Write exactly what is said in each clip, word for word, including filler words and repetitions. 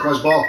turquoise ball.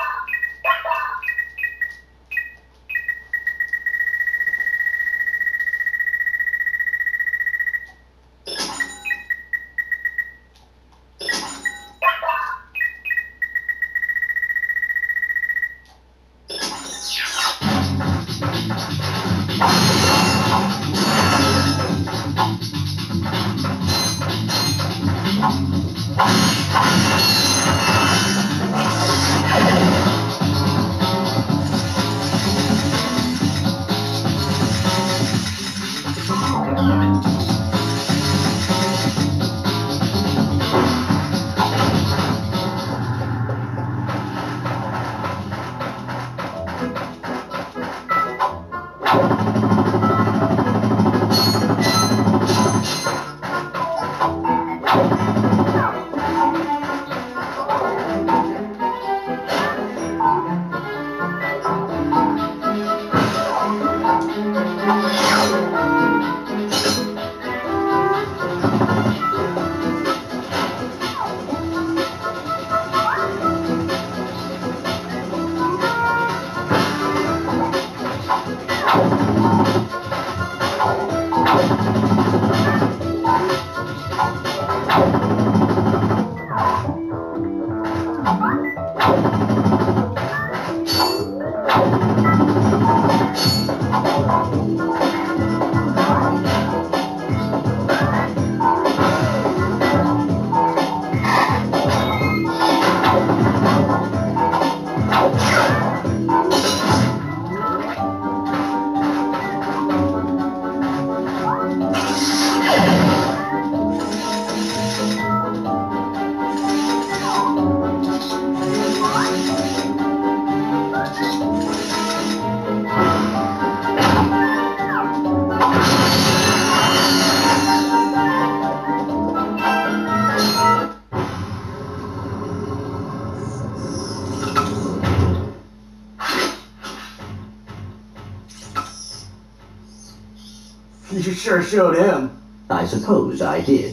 You sure showed him. I suppose I did.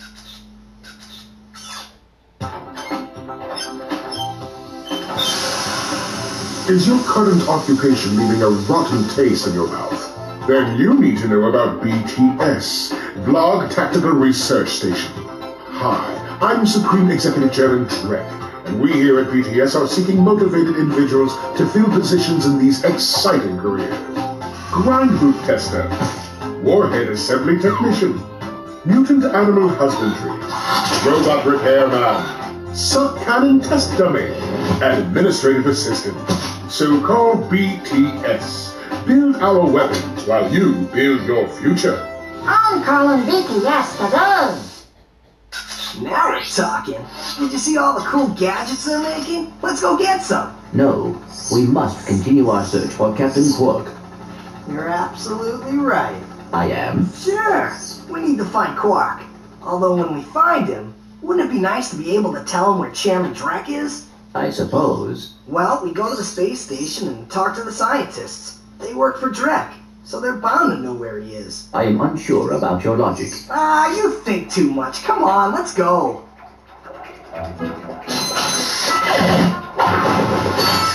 Is your current occupation leaving a rotten taste in your mouth? Then you need to know about B T S, Blog Tactical Research Station. Hi, I'm Supreme Executive Chairman Drek, and we here at B T S are seeking motivated individuals to fill positions in these exciting careers. Grind Boot Tester, Warhead Assembly Technician, Mutant Animal Husbandry, Robot Repairman, Sub-Cannon Test Dummy, and Administrative Assistant. So call B T S. Build our weapons while you build your future. I'm calling B T S to do. Now we're talking. Did you see all the cool gadgets they're making? Let's go get some. No, we must continue our search for Captain Quark. You're absolutely right. I am. Sure, we need to find Quark. Although when we find him, wouldn't it be nice to be able to tell him where Chairman Drek is? I suppose. Well, we go to the space station and talk to the scientists. They work for Drek, so they're bound to know where he is. I am unsure about your logic. Ah, you think too much. Come on, let's go.